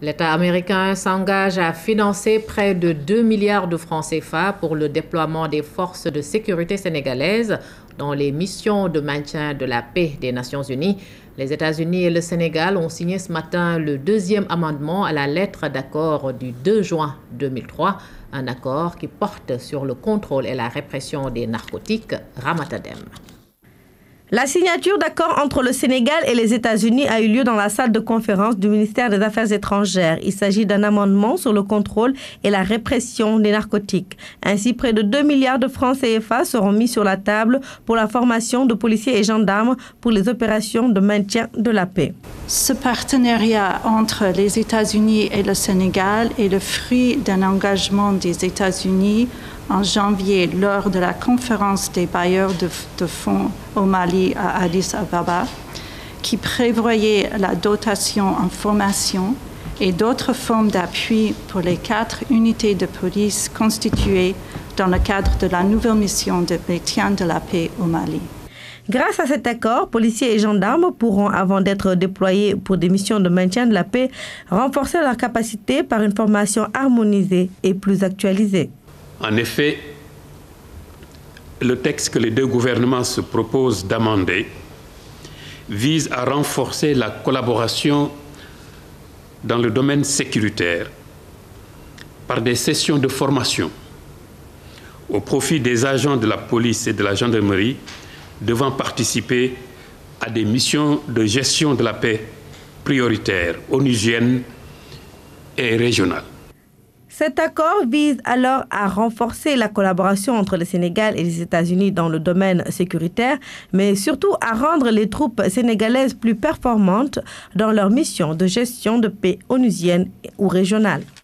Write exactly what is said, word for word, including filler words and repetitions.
L'État américain s'engage à financer près de deux milliards de francs C F A pour le déploiement des forces de sécurité sénégalaises dans les missions de maintien de la paix des Nations Unies. Les États-Unis et le Sénégal ont signé ce matin le deuxième amendement à la lettre d'accord du deux juin deux mille trois, un accord qui porte sur le contrôle et la répression des narcotiques. Ramata Deme. La signature d'accord entre le Sénégal et les États-Unis a eu lieu dans la salle de conférence du ministère des Affaires étrangères. Il s'agit d'un amendement sur le contrôle et la répression des narcotiques. Ainsi, près de deux milliards de francs C F A seront mis sur la table pour la formation de policiers et gendarmes pour les opérations de maintien de la paix. Ce partenariat entre les États-Unis et le Sénégal est le fruit d'un engagement des États-Unis en janvier lors de la conférence des bailleurs de, de fonds au Mali à Addis Ababa, qui prévoyait la dotation en formation et d'autres formes d'appui pour les quatre unités de police constituées dans le cadre de la nouvelle mission de maintien de la paix au Mali. Grâce à cet accord, policiers et gendarmes pourront, avant d'être déployés pour des missions de maintien de la paix, renforcer leurs capacités par une formation harmonisée et plus actualisée. En effet, le texte que les deux gouvernements se proposent d'amender vise à renforcer la collaboration dans le domaine sécuritaire par des sessions de formation au profit des agents de la police et de la gendarmerie devant participer à des missions de gestion de la paix prioritaires, onusiennes et régionales. Cet accord vise alors à renforcer la collaboration entre le Sénégal et les États-Unis dans le domaine sécuritaire, mais surtout à rendre les troupes sénégalaises plus performantes dans leur mission de gestion de paix onusienne ou régionale.